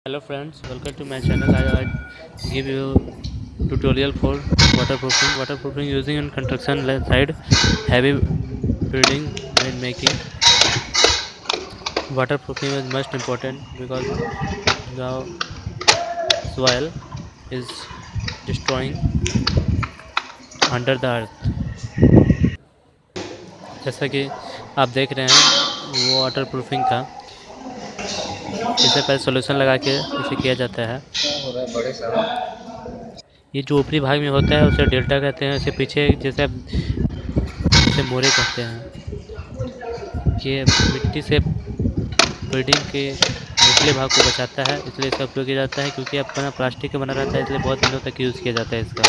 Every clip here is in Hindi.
Hello friends, welcome to my channel. I give you tutorial for waterproofing. Waterproofing using in construction side, heavy building when making. Waterproofing is most important because the soil is destroying under the earth. जैसा कि आप देख रहे हैं वाटरप्रूफिंग का इससे पहले सॉल्यूशन लगा के इसे किया जाता है। ये जो ऊपरी भाग में होता है उसे डेल्टा कहते हैं, उसे पीछे जैसे इसे मोरे कहते हैं। ये मिट्टी से बिल्डिंग के निचले भाग को बचाता है, इसलिए इसका उपयोग किया जाता है। क्योंकि अपना प्लास्टिक का बना रहता है, इसलिए बहुत दिनों तक यूज़ किया जाता है इसका।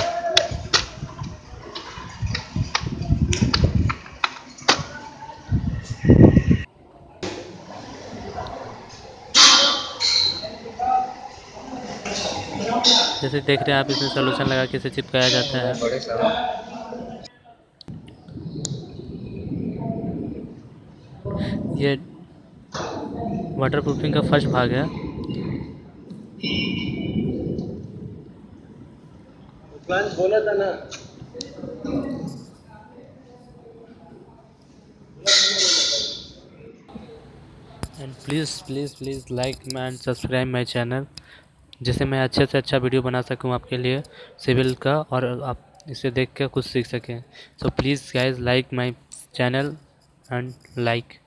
जैसे देख रहे हैं आप, इसमें सोल्यूशन लगा के इसे चिपकाया जाता है। ये वाटरप्रूफिंग का फर्स्ट भाग है। बोला था ना। And please like and subscribe my channel, जिससे मैं अच्छे से अच्छा वीडियो बना सकूं आपके लिए सिविल का, और आप इसे देख कर कुछ सीख सकें। So please guys like my channel and like.